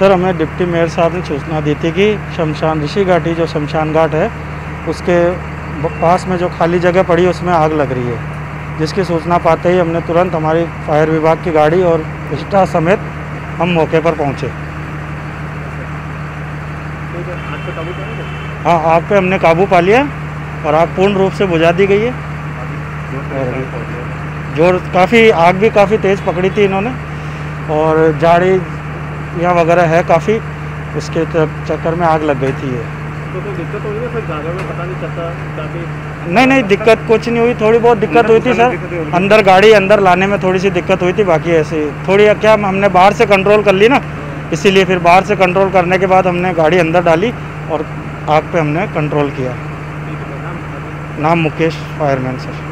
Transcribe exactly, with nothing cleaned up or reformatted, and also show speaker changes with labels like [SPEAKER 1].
[SPEAKER 1] Sir, हमें deputy mayor साहब ने सूचना दी थी कि शमशान ऋषि घाटी जो शमशान घाट है उसके पास में जो खाली जगह पड़ी उसमें आग लग रही है, जिसकी सूचना पाते ही हमने तुरंत हमारी फायर विभाग की गाड़ी और स्टाफ समेत हम मौके पर पहुंचे। हाँ, आग पे हमने काबू पा लिया और आग पूर्ण रूप से बुझा दी गई है। जोर काफ़ी आग भी काफ़ी तेज़ पकड़ी थी इन्होंने और जाड़ी यहाँ वगैरह है काफ़ी, उसके चक्कर में आग लग गई थी ये।
[SPEAKER 2] तो कोई दिक्कत हुई है फिर जाने में पता नहीं चलता काफ़ी?
[SPEAKER 1] नहीं नहीं दिक्कत कुछ नहीं हुई, थोड़ी बहुत दिक्कत हुई थी सर, अंदर गाड़ी अंदर लाने में थोड़ी सी दिक्कत हुई थी, बाकी ऐसे थोड़ी क्या हमने बाहर से कंट्रोल कर ली ना, इसीलिए फिर बाहर से कंट्रोल करने के बाद हमने गाड़ी अंदर डाली और आग पे हमने कंट्रोल किया। नाम मुकेश, फायरमैन सर।